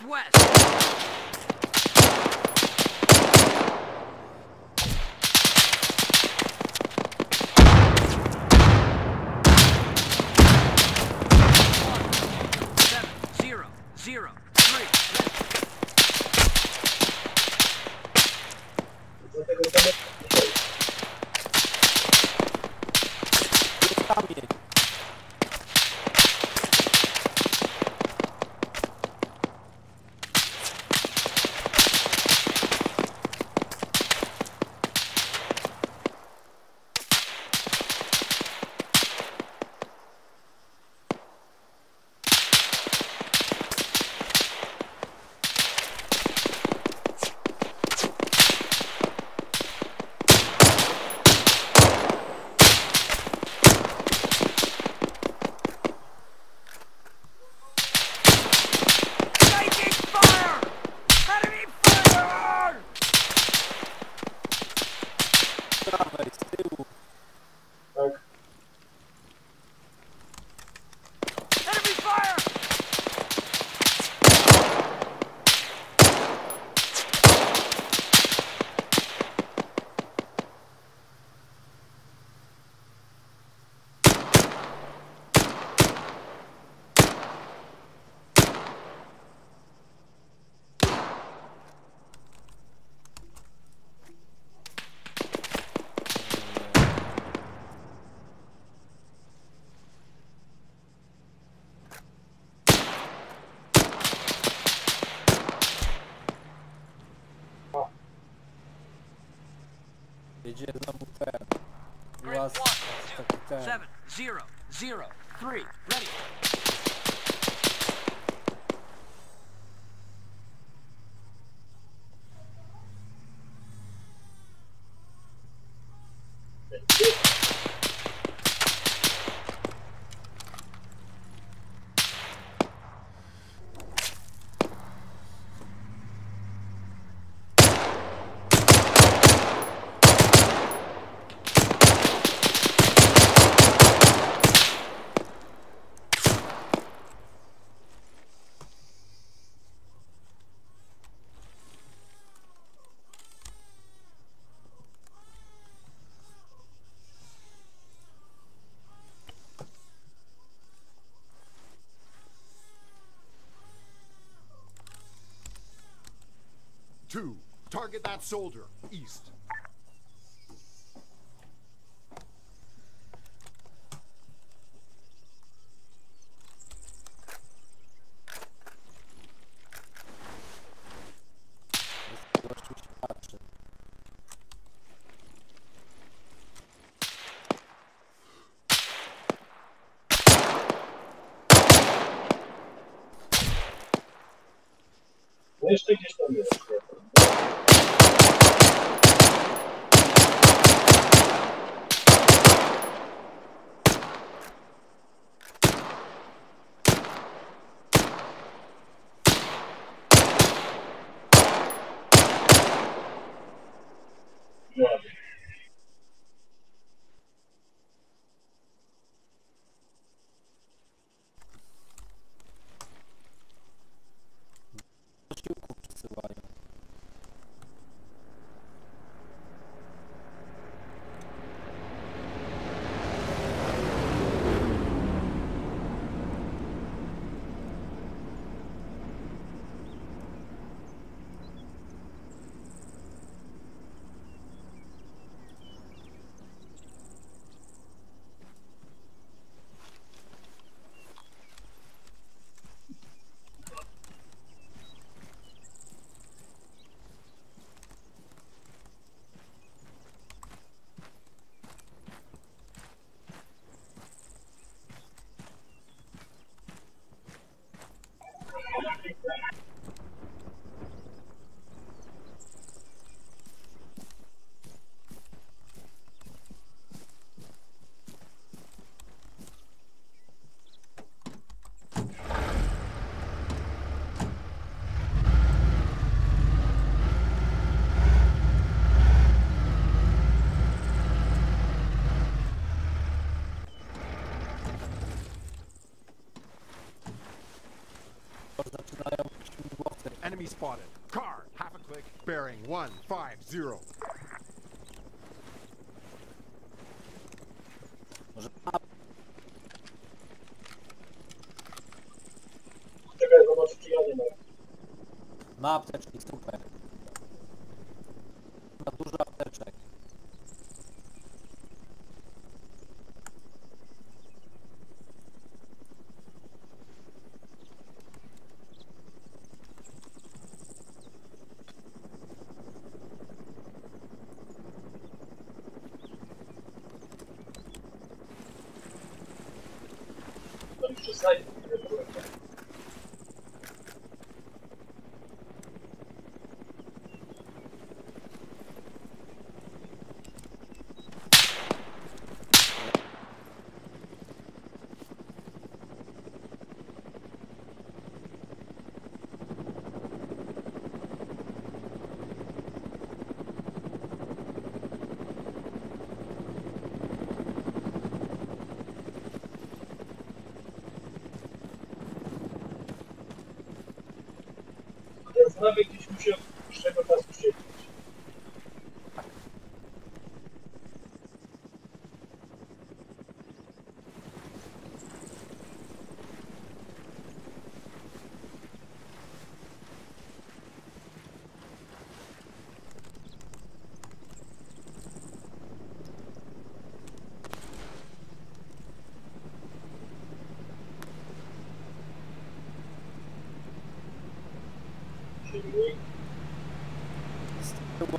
Northwest. Jedzie znowu ten. Grid 1, 7, 0, 0, 3, ready. Two, target that soldier, east. Gościu się patrzy. No jeszcze gdzieś tam jest. Posiłków przysyłają. Enemy spotted. Car, half a click, bearing 150. Może Czekaj, zobaczę, czy ja nie mam. ma apteczki, super. Ma dużo apteczek. To jeszcze znajdę. Ja nawet gdzieś musi od dłuższego czasu siedzieć. Silnik. Z tyłu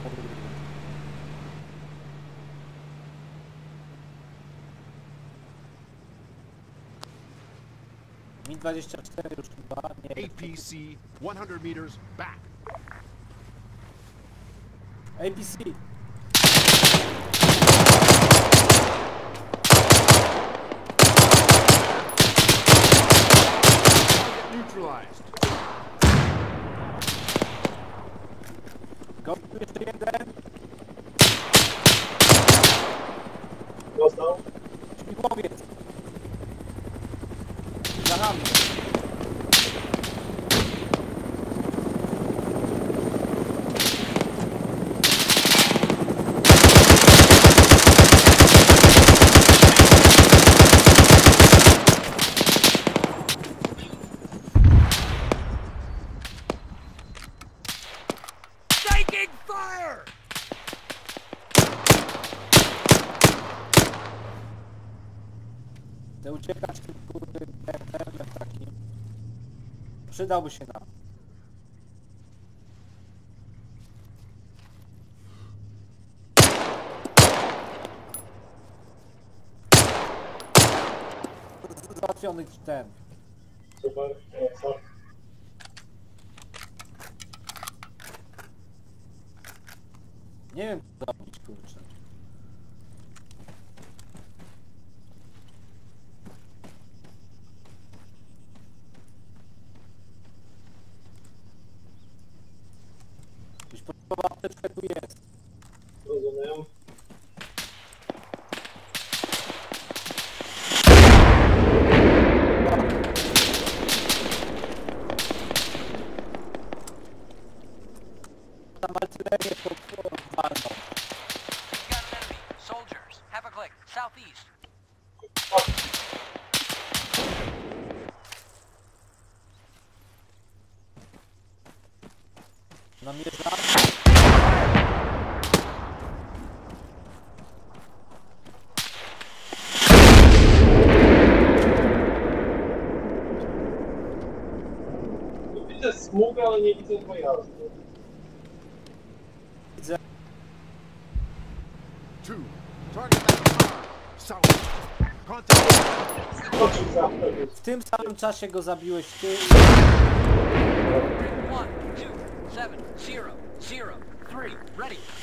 Mi-24 już chyba, nie. APC, 100 meters back. APC! Neutralized. Gościu jeszcze jeden! Dostał. Śmigłowiec! Za nami! Taking fire! Chcę uciekać tym kurde BFM takim. Przydałby się nam. Załatwiony ten. Super. Co? Nie wiem co zrobić, kurczę. Gdzieś podstawowa apteczka tu jest. Rozumiem. Tam artylerię walną. We got an enemy. Soldiers. Half a click. Southeast. Namierza. Widzę smugę, ale nie widzę pojazdu. Widzę. 2. Target that car. South. Contact. Skoczył za mną. W tym samym czasie go zabiłeś ty. 1, 2, 7, 0, 0, 3. Ready.